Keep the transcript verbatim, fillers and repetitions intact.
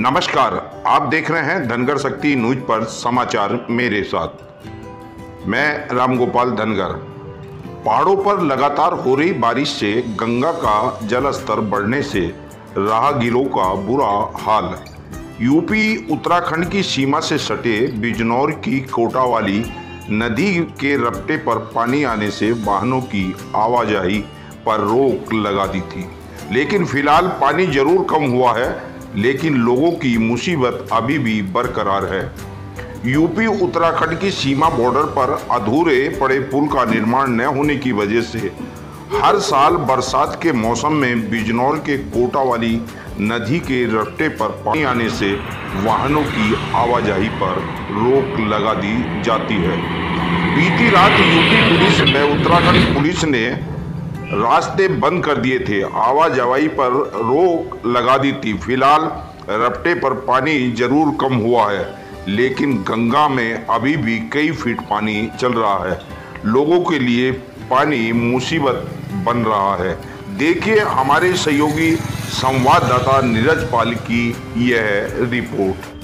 नमस्कार, आप देख रहे हैं धनगर शक्ति न्यूज पर समाचार मेरे साथ। मैं रामगोपाल धनगर। पहाड़ों पर लगातार हो रही बारिश से गंगा का जल स्तर बढ़ने से राहगीरों का बुरा हाल। यूपी उत्तराखंड की सीमा से सटे बिजनौर की कोटावाली नदी के रपटे पर पानी आने से वाहनों की आवाजाही पर रोक लगा दी थी, लेकिन फिलहाल पानी जरूर कम हुआ है, लेकिन लोगों की मुसीबत अभी भी बरकरार है। यूपी उत्तराखंड की सीमा बॉर्डर पर अधूरे पड़े पुल का निर्माण न होने की वजह से हर साल बरसात के मौसम में बिजनौर के कोटावाली नदी के रपटे पर पानी आने से वाहनों की आवाजाही पर रोक लगा दी जाती है। बीती रात यूपी पुलिस व उत्तराखंड पुलिस ने रास्ते बंद कर दिए थे, आवाजाही पर रोक लगा दी थी। फिलहाल रपटे पर पानी जरूर कम हुआ है, लेकिन गंगा में अभी भी कई फीट पानी चल रहा है। लोगों के लिए पानी मुसीबत बन रहा है। देखिए हमारे सहयोगी संवाददाता नीरज पाल की यह रिपोर्ट।